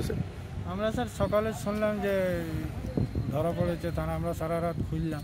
এসে? আমরা স্যার সকালে শুনলাম যে ধরা পড়েছে, তারা আমরা সারা রাত খুঁজলাম।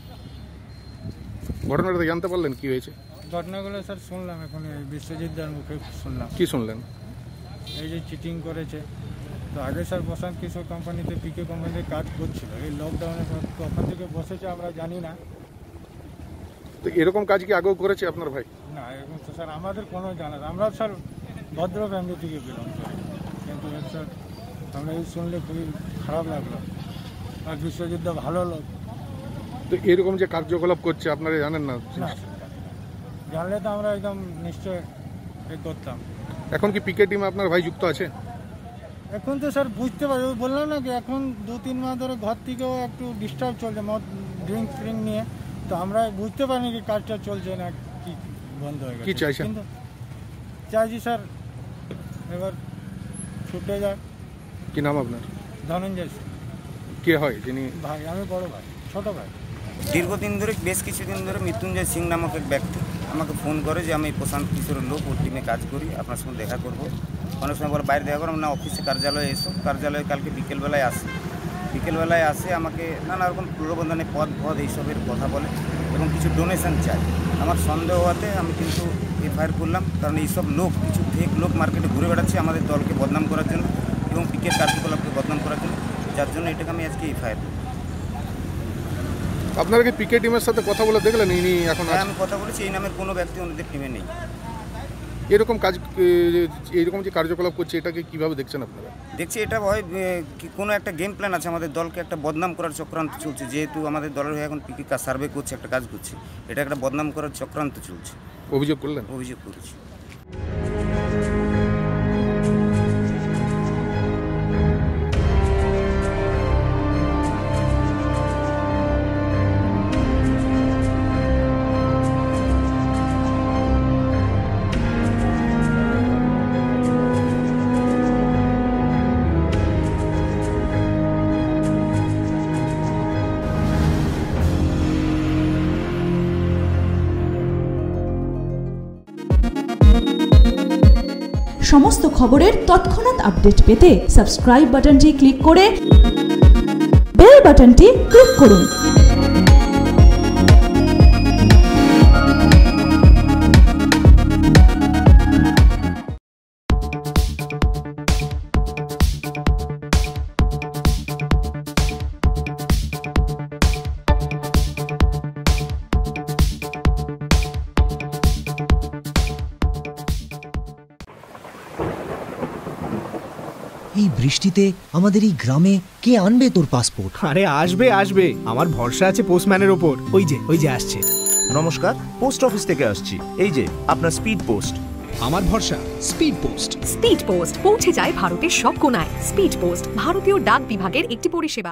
ঘটনাটা জানতে পারলেন কি হয়েছে? ঘটনাগুলো স্যার শুনলাম এখন বিশ্বজিৎদার মুখে শুনলাম। কি শুনলেন? এই যে চিটিং করেছে। তো আগে স্যার প্রশান্ত কিশোর কোম্পানিতে পিকে কোম্পানিতে কাজ করছিল, এই লকডাউনে কখন থেকে বসেছে আমরা জানি না। তো এরকম কাজ কি আগেও করেছে আপনার ভাই? না, এরকম তো স্যার আমাদের কোনো জানা, আমরা স্যার ভদ্র ফ্যামিলি থেকে বিলং করি, কিন্তু স্যার আমরা এই শুনলে খুবই খারাপ লাগলো। আর বিশ্বজিৎদা ভালো লোক। তো এরকম যে কার্যকলাপ করছে আপনারা জানেন না? না, জানলে তো আমরা একদম নিশ্চয় এ করতাম। এখন কি পিকে টিমে আপনার ভাই যুক্ত আছে? এখন তো স্যার বুঝতে পারি, বললাম না কি এখন 2-3 মাস ধরে ঘর থেকেও একটু ডিস্টার্ব চলছে, মদ ড্রিঙ্ক ফ্রিঙ্ক নিয়ে। তো আমরা বুঝতে পারিনি কি কাজটা চলছে না কি বন্ধ হয়ে গেছে। কি চাইছেন? কিন্তু চাইছি স্যার এবার ছুটে যায়। কি নাম আপনার? ধনঞ্জয় সিং। কে হয় যিনি? ভাই, আমি বড় ভাই, ছোট ভাই। দীর্ঘদিন ধরে, বেশ কিছুদিন ধরে মৃত্যুঞ্জয় সিং নামক এক ব্যক্তি আমাকে ফোন করে যে আমি প্রশান্ত কিশোরের লোক, ওর টিমে কাজ করি, আপনার সঙ্গে দেখা করব। অনেক সময় বলে বাইরে দেখা করো না, অফিসে কার্যালয়ে এসো। কার্যালয়ে কালকে বিকেলবেলায় আসে আমাকে নানা রকম প্রলোভনে পদ এইসবের কথা বলে এবং কিছু ডোনেশন চাই। আমার সন্দেহ হওয়াতে আমি কিন্তু এফআইআর করলাম, কারণ এইসব লোক, কিছু ফেক লোক মার্কেটে ঘুরে বেড়াচ্ছে আমাদের দলকে বদনাম করার জন্য এবং পিকের কার্যকলাপকে বদনাম করার জন্য, যার জন্য এটাকে আমি আজকে এফআইআর করি। আপনারা কি পিকে টিমের সাথে কথা বলে দেখলেন ইনি এখন? আমি কথা বলেছি, এই নামের কোনো ব্যক্তি ওনাদের টিমে নেই। এরকম কাজ, এইরকম যে কার্যকলাপ করছে এটাকে কিভাবে দেখছেন আপনারা? দেখছি এটা হয় কোনো একটা গেম প্ল্যান আছে, আমাদের দলকে একটা বদনাম করার চক্রান্ত চলছে। যেহেতু আমাদের দলের হয়ে এখন পিকে সার্ভে করছে, একটা কাজ করছে, এটা একটা বদনাম করার চক্রান্ত চলছে। অভিযোগ করলেন? অভিযোগ করেছি। সমস্ত খবরের তৎক্ষণাৎ আপডেট পেতে সাবস্ক্রাইব বাটনটি ক্লিক করে বেল বাটনটি ক্লিক করুন। এই বৃষ্টিতে আমাদের এই গ্রামে কে আনবে তোর পাসপোর্ট? আরে আসবে আসবে, আমার ভরসা আছে পোস্টম্যানের ওপর। ওই যে আসছে। নমস্কার, পোস্ট অফিস থেকে আসছি। এই যে আপনার স্পিড পোস্ট। আমার ভরসা স্পিড পোস্ট। স্পিড পোস্ট পৌঁছে যায় ভারতের সব কোণায়। স্পিড পোস্ট ভারতীয় ডাক বিভাগের একটি পরিষেবা।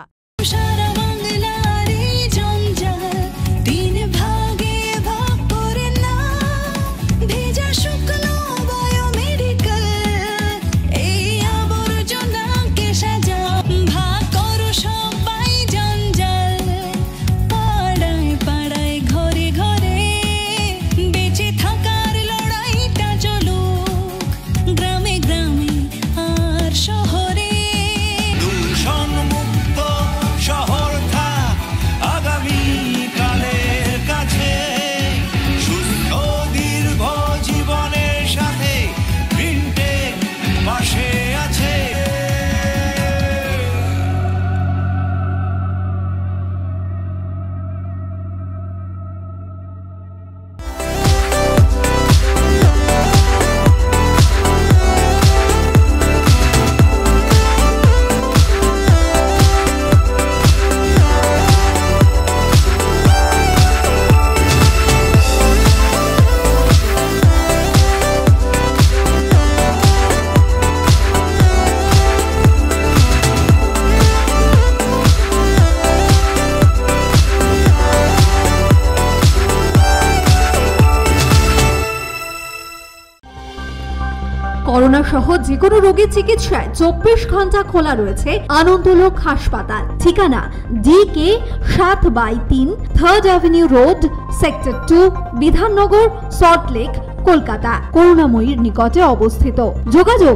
করোনা সহ যে কোনো রোগীর চিকিৎসায় 24 ঘন্টা খোলা রয়েছে আনন্দলোক হাসপাতাল। ঠিকানা DK 7/3 3rd avenue road, sector 2, Bidhannagar, Salt Lake Kolkata. করুণাময়ীর নিকটে অবস্থিত। যোগাযোগ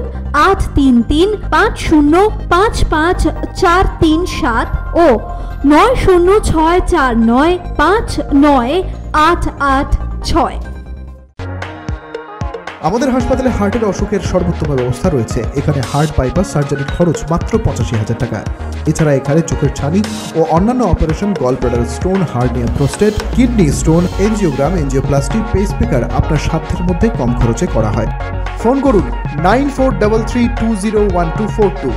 8335505543 ও 9064959886। আমাদের হাসপাতালে হার্টের অসুখের সর্বোত্তম ব্যবস্থা রয়েছে। এখানে হার্ট বাইপাস সার্জারির খরচ মাত্র 85,000 টাকা। এছাড়া এখানে চোখের ছানি ও অন্যান্য operation, gall bladder stone, hernia, prostate, kidney stone, angiogram, angioplasty, pacemaker আপনার সাধ্যের মধ্যে কম খরচে করা হয়। ফোন করুন 9433201242,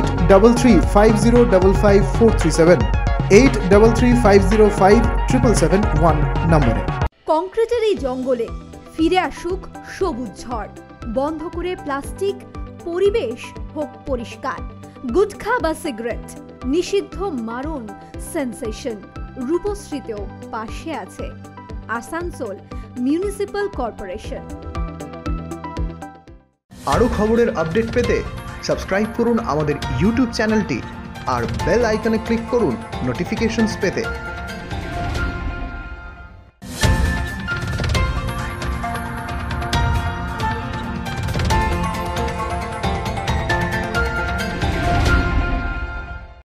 8335055437, 8335057771 নম্বরে। কংক্রিটের এই জঙ্গলে ফিরে আসুক সবুজ ঝড়। বন্ধ করে প্লাস্টিক, পরিবেশ হোক পরিষ্কার। গুটখা বা সিগারেট নিষিদ্ধ, মারণ সেন্সেশন। রূপশ্রীতেও পাশে আছে আসানসোল মিউনিসিপাল কর্পোরেশন। আরও খবরের আপডেট পেতে সাবস্ক্রাইব করুন আমাদের ইউটিউব চ্যানেলটি আর বেল আইকনে ক্লিক করুন নোটিফিকেশনস পেতে।